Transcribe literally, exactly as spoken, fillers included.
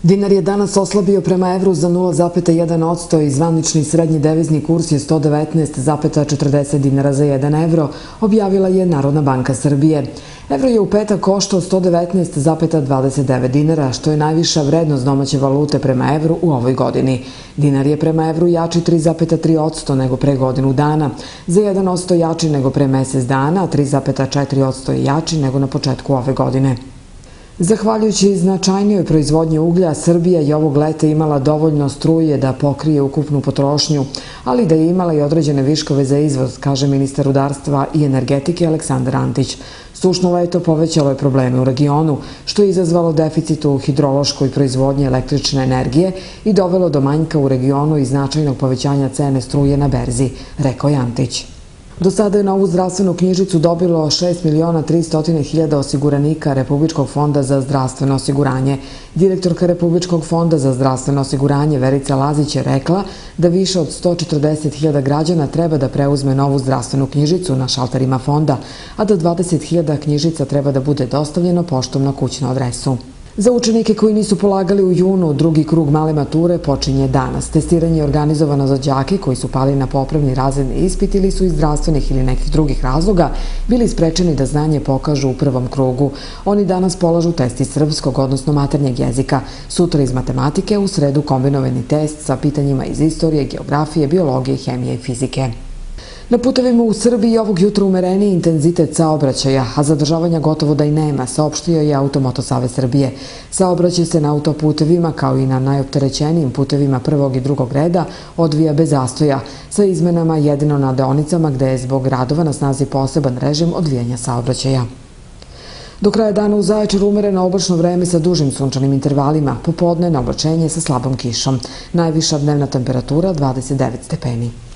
Dinar je danas oslabio prema evru za nula zarez jedan posto i zvanični srednji devizni kurs je sto devetnaest zarez četrdeset dinara za jedan evro, objavila je Narodna banka Srbije. Evro je u petak koštao sto devetnaest zarez dvadeset devet dinara, što je najviša vrednost domaće valute prema evru u ovoj godini. Dinar je prema evru jači tri zarez tri posto nego pre godinu dana, za jedan posto jači nego pre mesec dana, a tri zarez četiri posto je jači nego na početku ove godine. Zahvaljujući značajnijoj proizvodnji uglja, Srbija je ovog leta imala dovoljno struje da pokrije ukupnu potrošnju, ali da je imala i određene viškove za izvoz, kaže ministar rudarstva i energetike Aleksandar Antić. Sušno leto povećalo je probleme u regionu, što je izazvalo deficit u hidrološkoj proizvodnji električne energije i dovelo do manjka u regionu i značajnog povećanja cene struje na berzi, rekao je Antić. Do sada je novu zdravstvenu knjižicu dobilo šest miliona tristo hiljada osiguranika Republičkog fonda za zdravstveno osiguranje. Direktorka Republičkog fonda za zdravstveno osiguranje Verica Lazić je rekla da više od sto četrdeset hiljada građana treba da preuzme novu zdravstvenu knjižicu na šalterima fonda, a da dvadeset hiljada knjižica treba da bude dostavljeno poštom na kućnu adresu. Za učenike koji nisu polagali u junu, drugi krug male mature počinje danas. Testiranje je organizovano za đake koji su pali na popravni razredni ispit ili su iz zdravstvenih ili nekih drugih razloga bili sprečeni da znanje pokažu u prvom krugu. Oni danas polažu test iz srpskog, odnosno maternjeg jezika, sutra iz matematike, u sredu kombinovani test sa pitanjima iz istorije, geografije, biologije, hemije i fizike. Na putevima u Srbiji ovog jutra umereniji intenzitet saobraćaja, a zadržavanja gotovo da i nema, saopštio je Automoto savez Srbije. Saobraćaj se na autoputevima, kao i na najopterećenijim putevima prvog i drugog reda, odvija bez zastoja, sa izmenama jedino na deonicama gde je zbog radova na snazi poseban režim odvijanja saobraćaja. Do kraja dana u Zaječaru umereno oblačno vreme sa dužim sunčanim intervalima, popodne na oblačenje sa slabom kišom. Najviša dnevna temperatura dvadeset devet stepeni.